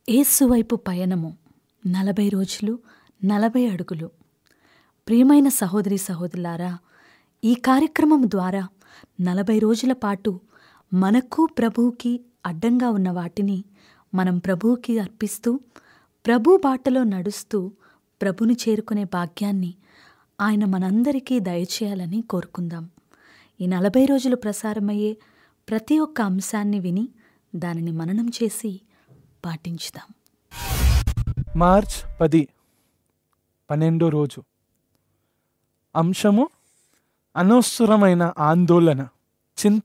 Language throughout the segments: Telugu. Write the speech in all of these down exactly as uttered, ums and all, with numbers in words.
యేసువైపు పయనము నలభై రోజులు నలభై అడుగులు. ప్రియమైన సహోదరి సహోదరులారా, ఈ కార్యక్రమం ద్వారా నలభై రోజుల పాటు మనకు ప్రభువుకి అడ్డంగా ఉన్న వాటిని మనం ప్రభువుకి అర్పిస్తూ ప్రభు బాటలో నడుస్తూ ప్రభుని చేరుకునే భాగ్యాన్ని ఆయన మనందరికీ దయచేయాలని కోరుకుందాం. ఈ నలభై రోజులు ప్రసారమయ్యే ప్రతి ఒక్క అంశాన్ని విని దానిని మననం చేసి పాటించుదాం. మార్చ్ పది పన్నెండో రోజు. అంశము అనవసరమైన ఆందోళన, చింత.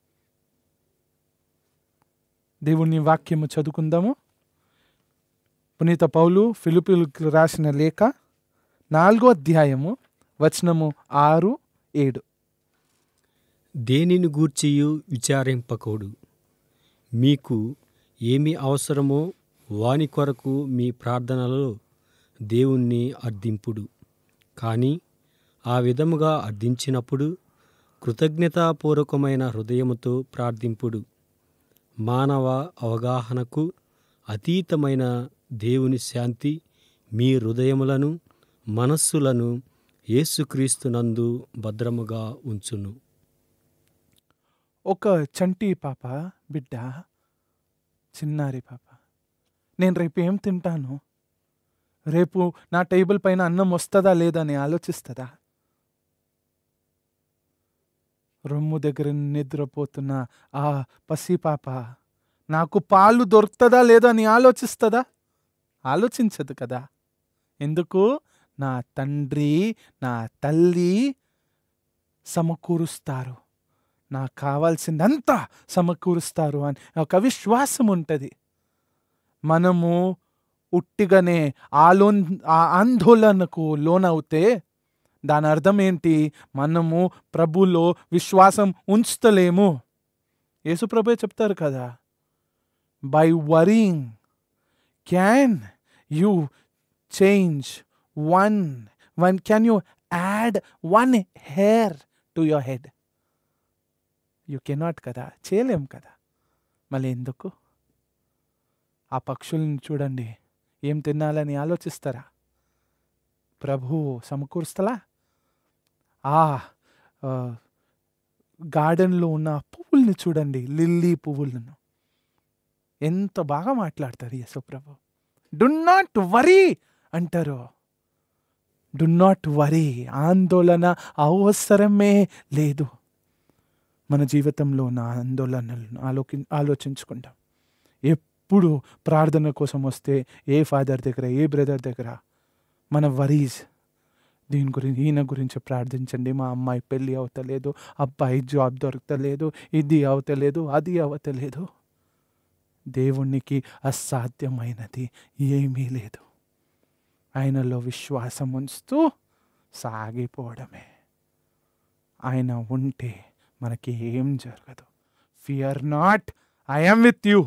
దేవుని వాక్యము చదువుకుందాము. పునీత పౌలు ఫిలిప్పీయులకు రాసిన లేఖ నాలుగో అధ్యాయము వచనము ఆరు ఏడు. దేనిని గూర్చియు విచారింపకూడు, మీకు ఏమి అవసరమో వాని కొరకు మీ ప్రార్థనలలో దేవుణ్ణి అర్థింపుడు. కానీ ఆ విధముగా అర్థించినప్పుడు కృతజ్ఞతాపూర్వకమైన హృదయముతో ప్రార్థింపుడు. మానవ అవగాహనకు అతీతమైన దేవుని శాంతి మీ హృదయములను మనస్సులను యేసుక్రీస్తునందు భద్రముగా ఉంచును. ఒక చంటి పాప, బిడ్డ, చిన్నారి పాప, నేను రేపు ఏం తింటాను, రేపు నా టేబుల్ పైన అన్నం వస్తుందా లేదా అని ఆలోచిస్తుందా? రొమ్ము దగ్గర నిద్రపోతున్న ఆ పసిపాప నాకు పాలు దొరుకుతుందా లేదా అని ఆలోచిస్తుందా? ఆలోచించదు కదా. ఎందుకు? నా తండ్రి నా తల్లి సమకూరుస్తారు, నాకు కావాల్సిందంతా సమకూరుస్తారు అని ఒక విశ్వాసం ఉంటుంది. మనము ఉట్టిగానే ఆలో ఆందోళనకు లోనవుతే దాని అర్థం ఏంటి? మనము ప్రభులో విశ్వాసం ఉంచుతలేము. యేసు ప్రభు చెప్తారు కదా, by worrying can you change one one can you add one hair to your head? You cannot కదా, చేయలేం కదా. మళ్ళీ ఎందుకు? ఆ పక్షులను చూడండి, ఏం తినాలని ఆలోచిస్తారా? ప్రభు సమకూరుస్తలా? ఆ గార్డెన్లో ఉన్న పువ్వుల్ని చూడండి, లిల్లీ పువ్వులను ఎంత బాగా మాట్లాడతారు యేసు ప్రభు. డు నాట్ వరీ అంటారు. డు నాట్ వరీ, ఆందోళన అవసరమే లేదు. మన జీవితంలో ఉన్న ఆందోళనలను ఆలోకి ఆలోచించుకుంటాం. ఎప్పుడు ప్రార్థన కోసం వస్తే ఏ ఫాదర్ దగ్గర, ఏ బ్రదర్ దగ్గర మన వరీస్, దీని గురించి, ఈయన గురించి ప్రార్థించండి, మా అమ్మాయి పెళ్ళి అవతలేదు, అబ్బాయి జాబ్ దొరకలేదు, ఇది అవతలేదు, అది అవతలేదు. దేవునికి అసాధ్యమైనది ఏమీ లేదు. ఆయనలో విశ్వాసం ఉంచుతూ సాగిపోవడమే. ఆయన ఉంటే మనకి ఏం జరగదు. Fear not, I am with you.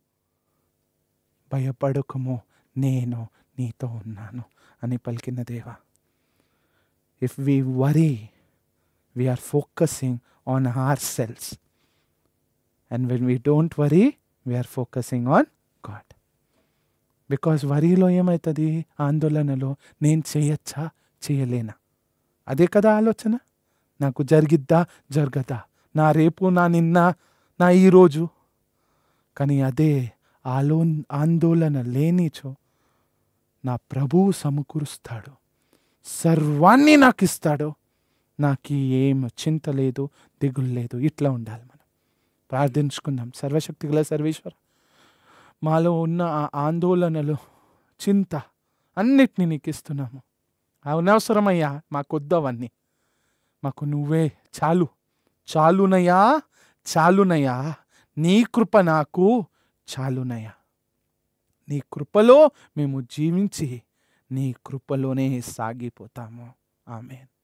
భయపడకము, నేను నీతో ఉన్నాను అని పలికిన దేవా. If we worry, we are focusing on ourselves. And when we don't worry, we are focusing on God. Because వరీలో ఏమవుతుంది? ఆందోళనలో నేను చేయొచ్చా, చేయలేనా, అదే కదా ఆలోచన. నాకు జరిగిద్దా, జరగదా, నా రేపు, నా నిన్న, నా ఈరోజు. కానీ అదే ఆలో ఆందోళన లేనిచో నా ప్రభువు సమకూరుస్తాడు, సర్వాన్ని నాకు ఇస్తాడు, నాకు ఏం చింత లేదు, దిగులు లేదు. ఇట్లా ఉండాలి మనం. ప్రార్థించుకుందాం. సర్వశక్తి గల సర్వేశ్వర, మాలో ఉన్న ఆ ఆందోళనలు, చింత అన్నిటినీ నీకు ఇస్తున్నాము. అనవసరమయ్యా, మాకొద్దు అవన్నీ. మాకు నువ్వే చాలు, చాలునయ్యా, చాలునయ్యా. నీ కృప నాకు చాలునయ్యా. నీ కృపలో మేము జీవించి నీ కృపలోనే సాగిపోతాము. ఆమేన్.